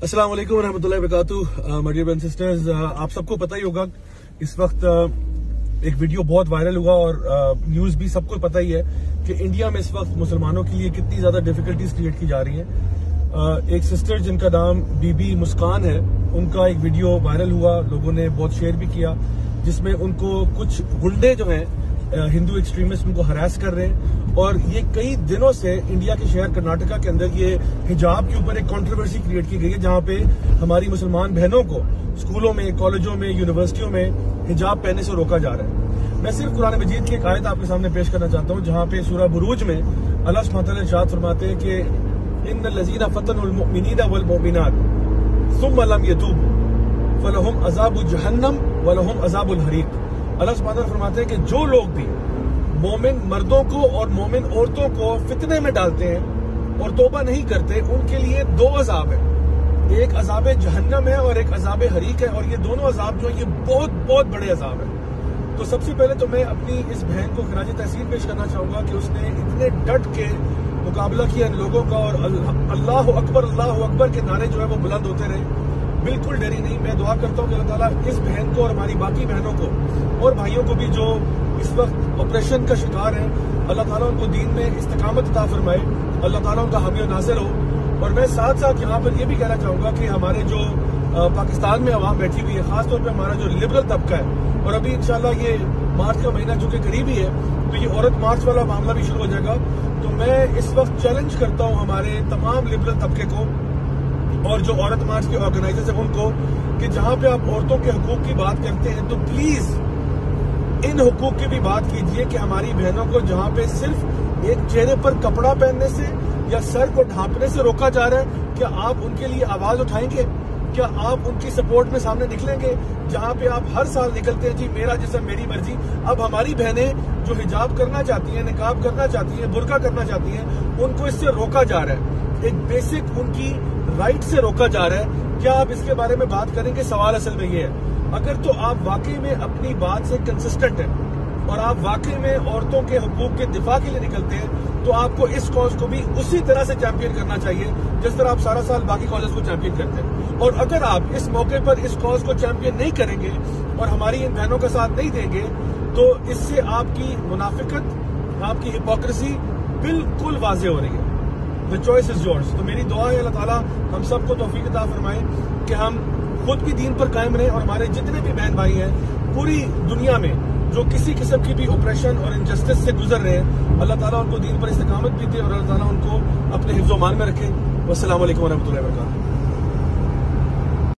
अस्सलाम वालेकुम रहमतुल्लाहि व बरकातुहू। My dear brothers and sisters, आप सबको पता ही होगा इस वक्त एक वीडियो बहुत वायरल हुआ और न्यूज भी सबको पता ही है कि इंडिया में इस वक्त मुसलमानों के लिए कितनी ज्यादा डिफिकल्टीज क्रिएट की जा रही हैं। एक सिस्टर जिनका नाम बीबी मुस्कान है, उनका एक वीडियो वायरल हुआ, लोगों ने बहुत शेयर भी किया, जिसमें उनको कुछ गुंडे जो हैं हिंदू एक्सट्रीमिस्ट उनको हरास कर रहे हैं। और ये कई दिनों से इंडिया के शहर कर्नाटका के अंदर ये हिजाब के ऊपर एक कंट्रोवर्सी क्रिएट की गई है, जहां पे हमारी मुसलमान बहनों को स्कूलों में, कॉलेजों में, यूनिवर्सिटियों में हिजाब पहनने से रोका जा रहा है। मैं सिर्फ कुरान मजीद की एक आयत आपके सामने पेश करना चाहता हूं, जहां पे सूरह बुरूज में अल्लाह सुब्हानहू व तआला इरशाद फरमाते हैं कि इन्नल लज़ीना फ़तनुल मुमिनीना वल मुमिनात सुम्मा लम यतूबू फलहुम अज़ाबु जहन्नम व लहुम अज़ाबुल हरीक। अल्लाह सुब्हानहू व तआला फरमाते हैं कि जो लोग भी मोमिन मर्दों को और मोमिन औरतों को फितने में डालते हैं और तौबा नहीं करते, उनके लिए दो अजाब है, एक अजाब जहन्नम है और एक अजाब हरीक है। और ये दोनों अजाब जो है ये बहुत बहुत बड़े अजाब है। तो सबसे पहले तो मैं अपनी इस बहन को खिराज तहसीन पेश करना चाहूंगा कि उसने इतने डट के मुकाबला किया इन लोगों का, और अल्लाह अकबर के नारे जो है वो बुलंद होते रहे, बिल्कुल डरी नहीं। मैं दुआ करता हूँ कि अल्लाह ताला इस बहन को और हमारी बाकी बहनों को और भाइयों को भी जो इस वक्त ऑपरेशन का शिकार है, अल्लाह ताला उनको दीन में इस्तिकामत अता फरमाए, अल्लाह ताला उनका हामी और नासिर हो। और मैं साथ साथ यहाँ पर यह भी कहना चाहूंगा कि हमारे जो पाकिस्तान में अवाम बैठी हुई है, खासतौर पर हमारा जो लिबरल तबका है, और अभी इंशाल्लाह ये मार्च का महीना जो कि करीबी है, तो ये औरत मार्च वाला मामला भी शुरू हो जाएगा। तो मैं इस वक्त चैलेंज करता हूँ हमारे तमाम लिबरल तबके को और जो औरत मार्च के ऑर्गेनाइजर्स हैं उनको, कि जहां पे आप औरतों के हकूक की बात करते हैं तो प्लीज इन हुकूक की भी बात कीजिए कि हमारी बहनों को जहां पे सिर्फ एक चेहरे पर कपड़ा पहनने से या सर को ढांपने से रोका जा रहा है, क्या आप उनके लिए आवाज उठाएंगे? क्या आप उनकी सपोर्ट में सामने निकलेंगे? जहां पे आप हर साल निकलते हैं, जी मेरा जिस्म मेरी मर्जी, अब हमारी बहनें जो हिजाब करना चाहती हैं, निकाब करना चाहती हैं, बुर्का करना चाहती हैं, उनको इससे रोका जा रहा है, एक बेसिक उनकी राइट से रोका जा रहा है। क्या आप इसके बारे में बात करेंगे? सवाल असल में ये है, अगर तो आप वाकई में अपनी बात से कंसिस्टेंट हैं और आप वाकई में औरतों के हुकूक के दिफा के लिए निकलते हैं, तो आपको इस कॉज को भी उसी तरह से चैंपियन करना चाहिए जिस तरह आप सारा साल बाकी कॉजेज को चैंपियन करते हैं। और अगर आप इस मौके पर इस कॉज को चैंपियन नहीं करेंगे और हमारी इन बहनों का साथ नहीं देंगे, तो इससे आपकी मुनाफिकत, आपकी हिपोक्रेसी बिल्कुल वाज़ेह हो रही है। The choice is yours. तो मेरी दुआ है अल्लाह ताला हम सबको तौफीक अता फरमाए कि हम खुद भी दीन पर कायम रहें और हमारे जितने भी बहन भाई हैं पूरी दुनिया में जो किसी किस्म की भी ऑपरेशन और इनजस्टिस से गुजर रहे हैं, अल्लाह ताला उनको दीन पर इस्तिकामत भी दे और अल्लाह ताला उनको अपने हिफ्ज़-ओ-मान में रखे। वस्सलामु अलैकुम व रहमतुल्लाहि व बरकातुहू।